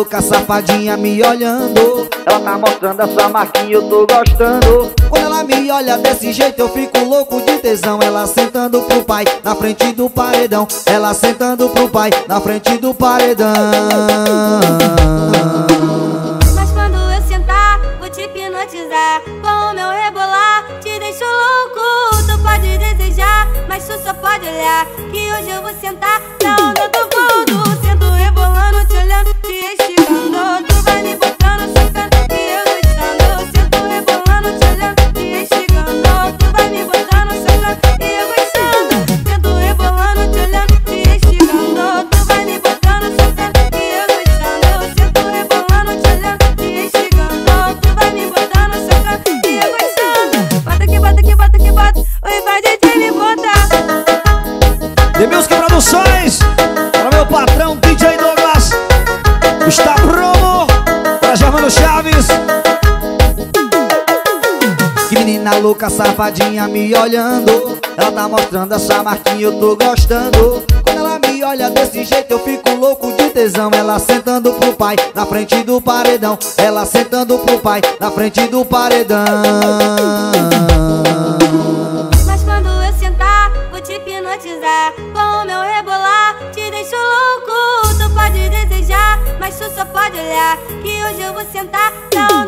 louca, safadinha me olhando. Ela tá mostrando essa marquinha, eu tô gostando. Quando ela me olha desse jeito eu fico louco de tesão. Ela sentando pro pai na frente do paredão. Ela sentando pro pai na frente do paredão. Mas quando eu sentar, vou te hipnotizar. Com o meu rebolar, te deixo louco. Tu pode desejar, mas tu só pode olhar. Que hoje eu vou sentar na onda do gordo. Sento rebolando, te olhando, te esticando. Tu vai me botando, socando e eu gostando. Sento rebolando, te olhando, te esticando. Tu vai me botando, socando e eu gostando. Sento rebolando, te olhando, te esticando. Tu vai me botando, socando e eu gostando. Sento rebolando, te olhando, te esticando. Tu vai me botando, socando e eu gostando. Bota que bota que bota que bota. Oi, vai DJ me botar. The Music Produções, para meu patrão DJ Douglas. Está promo para Germano Chaves. Que menina louca, safadinha me olhando. Ela tá mostrando essa marquinha, eu tô gostando. Quando ela me olha desse jeito eu fico louco de tesão. Ela sentando pro pai na frente do paredão. Ela sentando pro pai na frente do paredão. Mas quando eu sentar, vou te hipnotizar. Com o meu rebolar, te deixo louco. Tu pode desejar, mas tu só pode olhar. Que hoje eu vou sentar na onda